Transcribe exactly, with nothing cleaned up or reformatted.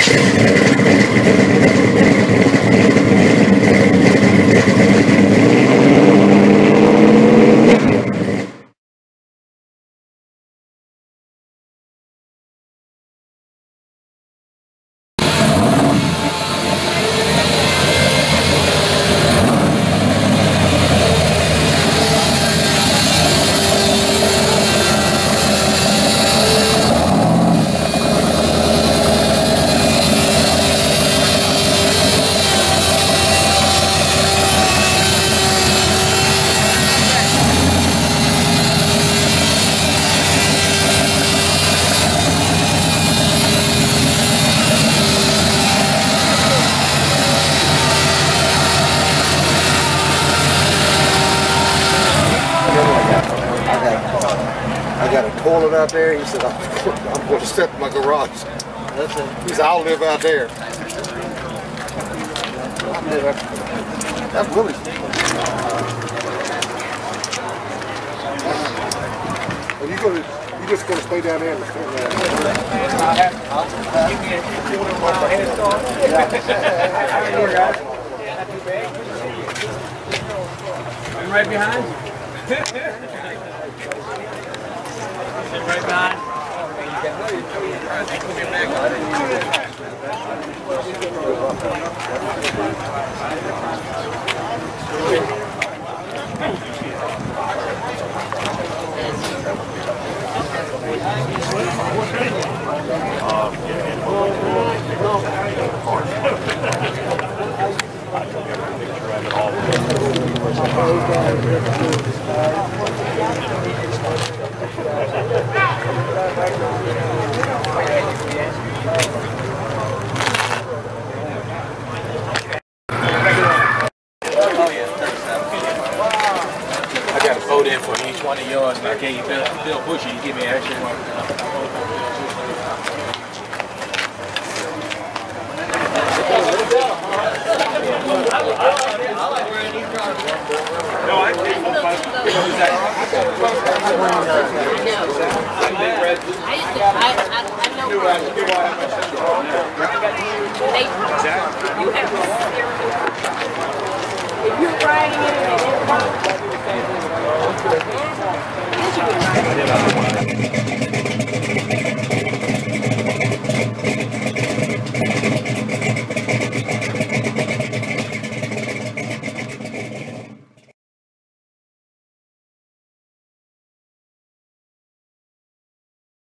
Toilet out there. He said, I'm, I'm going to step in my garage. That's it. He said, I'll live out there. I'll live out there. That's Willys. Are you going to, you just going to stay down there and stay there? I have, I'll give me a mile head start. Not too bad. I'm right behind you. Right behind. I got a vote in for each one of yours, and I gave you Bill, Bill Bushy. You give me an extra one. No, I think we'll find If you're riding it,